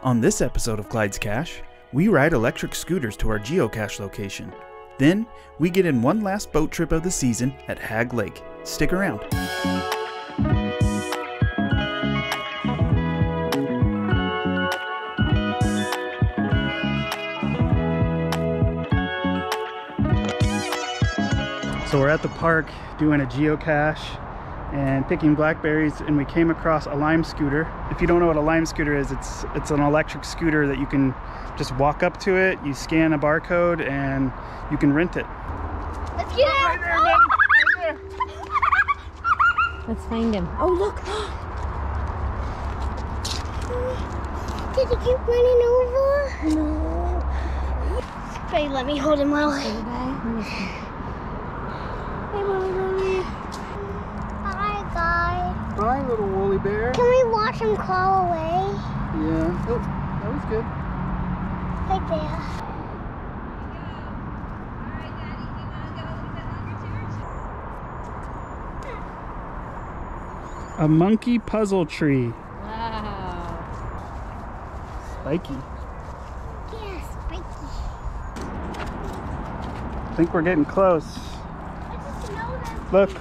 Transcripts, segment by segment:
On this episode of Clyde's Cache, we ride electric scooters to our geocache location. Then, we get in one last boat trip of the season at Hagg Lake. Stick around. So we're at the park doing a geocache and picking blackberries, and we came across a lime scooter. If you don't know what a lime scooter is, it's an electric scooter that you can just walk up to it, you scan a barcode, and you can rent it. Let's get out! Right there, buddy. Right there. Let's find him. Oh, look! Did he keep running over? No. Hey, let me hold him out. Say goodbye. Hey, Mommy. Hi, guys. Hi, little woolly bear. Can we watch him crawl away? Yeah. Oh, that was good. Right there. A monkey puzzle tree. Wow. Spiky. Yes, spiky. I think we're getting close. I just know that. Look.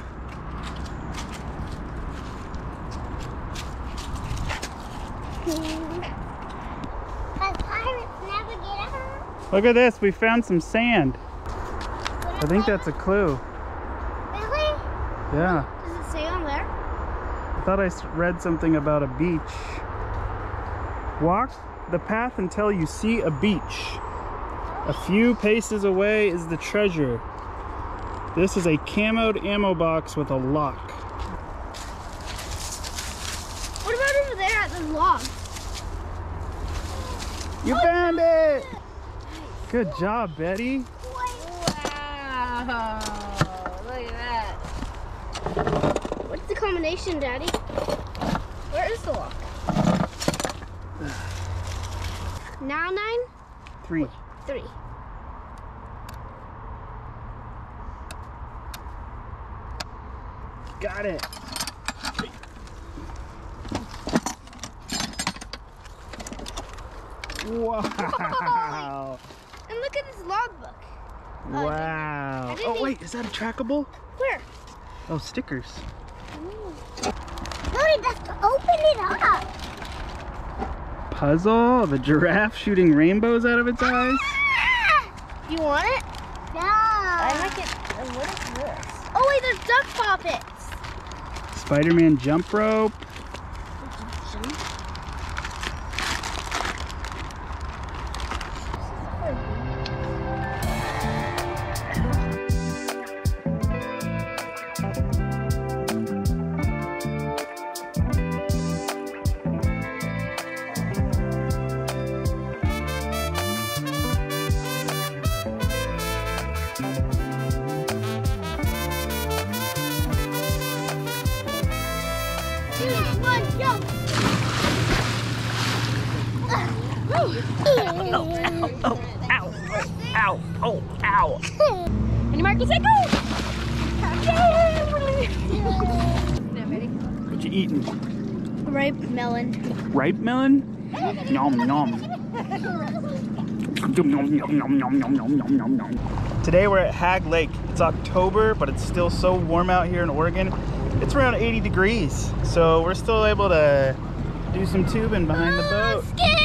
But pirates never get out. Look at this. We found some sand. I think that's a clue. Really? Yeah. Does it say on there? I thought I read something about a beach. Walk the path until you see a beach. A few paces away is the treasure. This is a camoed ammo box with a lock. What about over there at the log? You found it! Good job, Betty. Wow. Look at that. What's the combination, Daddy? Where is the lock? Now 9? 3. 3. Got it. Wow. And look at this logbook. Wow. Oh wait, is that a trackable? Where? Oh, stickers. Daddy, that's to open it up. Puzzle of a giraffe shooting rainbows out of its eyes. You want it? No. I like it. What is this? Oh wait, there's duck poppets. Spider-Man jump rope. Ow. And you mark the second. What you eating? Ripe melon. Ripe melon? Nom nom. Today we're at Hagg Lake. It's October, but it's still so warm out here in Oregon. It's around 80 degrees, so we're still able to do some tubing behind the boat. Scared.